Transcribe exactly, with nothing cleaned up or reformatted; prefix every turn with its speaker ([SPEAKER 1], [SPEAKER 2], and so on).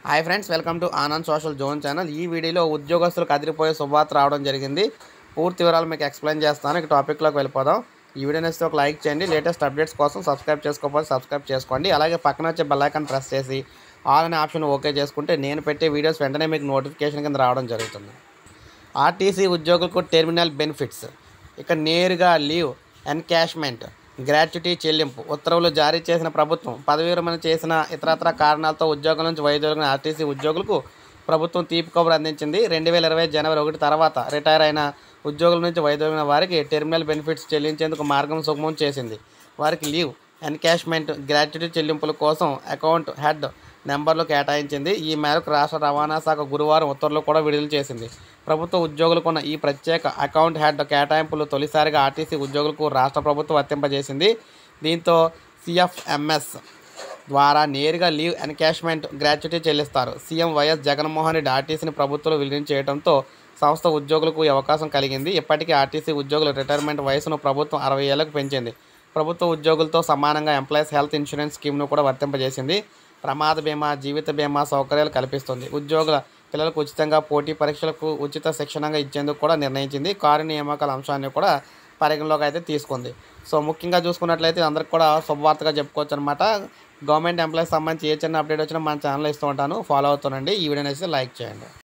[SPEAKER 1] Hi friends, welcome to Anand social zone channel. ఈ వీడియోలో ఉద్యోగస్తులకు అదిరిపోయే శుభవార్త రావడం జరిగింది. పూర్తి వివరాలు మీకు ఎక్స్ప్లెయిన్ చేస్తాను. ఇక టాపిక్లోకి వెళ్ళిపోదాం. ఈ వీడియో నచ్చితే ఒక లైక్ చేయండి. లేటెస్ట్ అప్డేట్స్ కోసం సబ్స్క్రైబ్ చేసుకోకపోతే సబ్స్క్రైబ్ చేసుకోండి. అలాగే పక్కన వచ్చే బెల్ ఐకాన్ ప్రెస్ చేసి ఆల్ అనే ఆప్షన్ ఓకే చేసుకుంటే నేను పెట్టే వీడియోస్ వెంటనే మీకు నోటిఫికేషన్ కింద రావడం జరుగుతుంది. ఆర్టీసీ ఉద్యోగులకు టెర్మినల్ బెనిఫిట్స్, ఇక నేరుగా లీవ్, ఎన్కాష్మెంట్, గ్రాట్యుటీ చెల్లింపు ఉత్తర్వులు జారీ చేసిన ప్రభుత్వం. పదవీ విరమణ చేసిన ఇతరత్ర కారణాలతో ఉద్యోగుల నుంచి వైదొలిగిన ఆర్టీసీ ఉద్యోగులకు ప్రభుత్వం తీపి కబురు అందించింది. రెండు వేల ఇరవై జనవరి ఒకటి తర్వాత రిటైర్ అయిన ఉద్యోగుల నుంచి వైదొలిగిన వారికి టెర్మినల్ బెనిఫిట్స్ చెల్లించేందుకు మార్గం సుగమం చేసింది. వారికి లీవ్, ఎన్కాష్మెంట్, గ్రాట్యుటీ చెల్లింపుల కోసం అకౌంట్ హెడ్ నెంబర్లు కేటాయించింది. ఈ మేరకు రాష్ట్ర రవాణా శాఖ గురువారం ఉత్తర్వులు కూడా విడుదల చేసింది. ప్రభుత్వ ఉద్యోగులకు ఉన్న ఈ ప్రత్యేక అకౌంట్ హెడ్ కేటాయింపులు తొలిసారిగా ఆర్టీసీ ఉద్యోగులకు రాష్ట్ర ప్రభుత్వం వర్తింపజేసింది. దీంతో సిఎఫ్ఎంఎస్ ద్వారా నేరుగా లీవ్, ఎన్కాష్మెంట్, గ్రాట్యుటీ చెల్లిస్తారు. సీఎం వైఎస్ జగన్మోహన్ రెడ్డి ఆర్టీసీని ప్రభుత్వంలో విలీనం చేయడంతో సంస్థ ఉద్యోగులకు ఈ అవకాశం కలిగింది. ఇప్పటికీ ఆర్టీసీ ఉద్యోగుల రిటైర్మెంట్ వయసును ప్రభుత్వం అరవై ఏళ్లకు పెంచింది. ప్రభుత్వ ఉద్యోగులతో సమానంగా ఎంప్లాయీస్ హెల్త్ ఇన్సూరెన్స్ స్కీమ్ను కూడా వర్తింపజేసింది. ప్రమాద బీమా, జీవిత బీమా సౌకర్యాలు కల్పిస్తుంది. ఉద్యోగుల పిల్లలకు ఉచితంగా పోటీ పరీక్షలకు ఉచిత శిక్షణగా ఇచ్చేందుకు కూడా నిర్ణయించింది. కారు నియామకాల అంశాన్ని కూడా పరిగణలోకి అయితే తీసుకుంది. సో ముఖ్యంగా చూసుకున్నట్లయితే అందరికి కూడా శుభవార్తగా చెప్పుకోవచ్చు అనమాట. గవర్నమెంట్ ఎంప్లాయీస్ సంబంధించి ఏ చిన్న అప్డేట్ వచ్చినా మన ఛానల్లో ఇస్తూ ఉంటాను. ఫాలో అవుతానండి. ఈ వీడియో నచ్చితే లైక్ చేయండి.